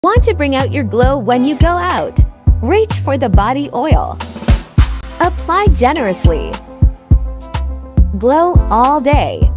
Want to bring out your glow when you go out? Reach for the body oil. Apply generously. Glow all day.